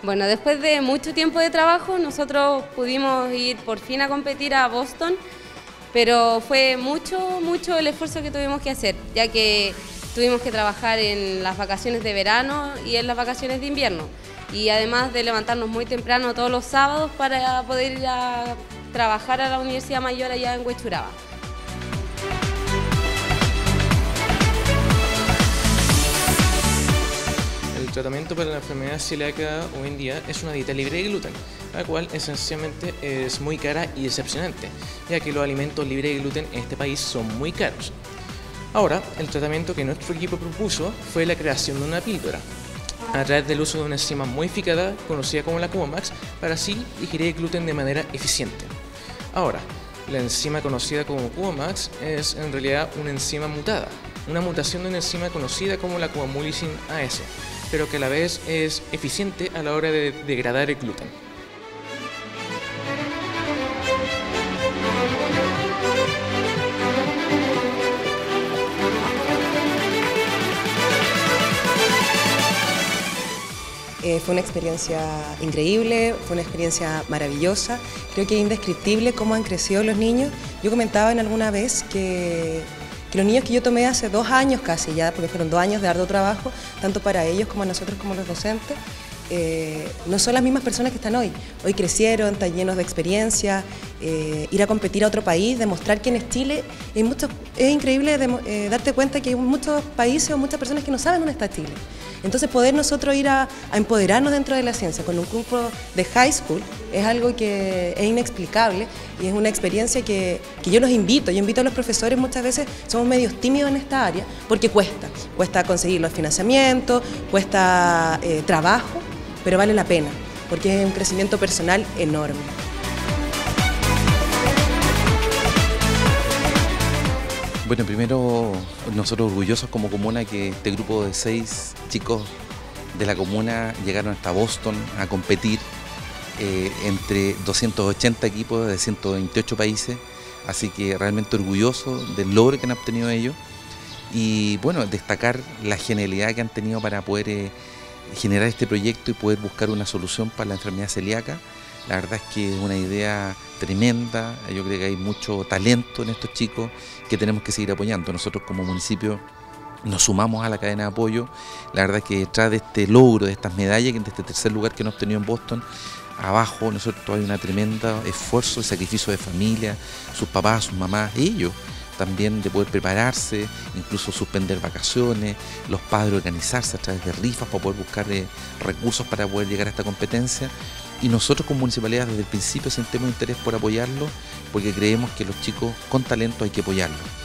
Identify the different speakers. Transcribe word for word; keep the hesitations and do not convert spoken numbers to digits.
Speaker 1: Bueno, después de mucho tiempo de trabajo, nosotros pudimos ir por fin a competir a Boston, pero fue mucho, mucho el esfuerzo que tuvimos que hacer, ya que tuvimos que trabajar en las vacaciones de verano y en las vacaciones de invierno, y además de levantarnos muy temprano todos los sábados para poder ir a trabajar a la Universidad Mayor allá en Huechuraba.
Speaker 2: El tratamiento para la enfermedad celíaca hoy en día es una dieta libre de gluten, la cual esencialmente es muy cara y decepcionante, ya que los alimentos libres de gluten en este país son muy caros. Ahora, el tratamiento que nuestro equipo propuso fue la creación de una píldora, a través del uso de una enzima modificada conocida como la Cubomax, para así digerir el gluten de manera eficiente. Ahora, la enzima conocida como Cubomax es en realidad una enzima mutada, una mutación de una enzima conocida como la Cubomucin A S, pero que a la vez es eficiente a la hora de degradar el gluten.
Speaker 3: Eh, fue una experiencia increíble, fue una experiencia maravillosa. Creo que es indescriptible cómo han crecido los niños. Yo comentaba en alguna vez que, que los niños que yo tomé hace dos años casi ya, porque fueron dos años de arduo trabajo, tanto para ellos como nosotros como los docentes, eh, no son las mismas personas que están hoy. Hoy crecieron, están llenos de experiencia, eh, ir a competir a otro país, demostrar quién es Chile. Hay muchos, es increíble de, eh, darte cuenta que hay muchos países o muchas personas que no saben dónde está Chile. Entonces poder nosotros ir a, a empoderarnos dentro de la ciencia con un grupo de high school es algo que es inexplicable y es una experiencia que, que yo los invito, yo invito a los profesores, muchas veces somos medios tímidos en esta área porque cuesta, cuesta conseguir los financiamientos, cuesta eh, trabajo, pero vale la pena porque es un crecimiento personal enorme.
Speaker 4: Bueno, primero nosotros orgullosos como comuna que este grupo de seis chicos de la comuna llegaron hasta Boston a competir eh, entre doscientos ochenta equipos de ciento veintiocho países, así que realmente orgulloso del logro que han obtenido ellos y bueno, destacar la genialidad que han tenido para poder eh, generar este proyecto y poder buscar una solución para la enfermedad celíaca. La verdad es que es una idea tremenda, yo creo que hay mucho talento en estos chicos que tenemos que seguir apoyando. Nosotros como municipio nos sumamos a la cadena de apoyo. La verdad es que detrás de este logro, de estas medallas, de este tercer lugar que hemos obtenido en Boston, abajo nosotros hay un tremendo esfuerzo y sacrificio de familia, sus papás, sus mamás, ellos también de poder prepararse, incluso suspender vacaciones, los padres organizarse a través de rifas para poder buscar eh, recursos para poder llegar a esta competencia. Y nosotros como municipalidad desde el principio sentimos interés por apoyarlo porque creemos que los chicos con talento hay que apoyarlos.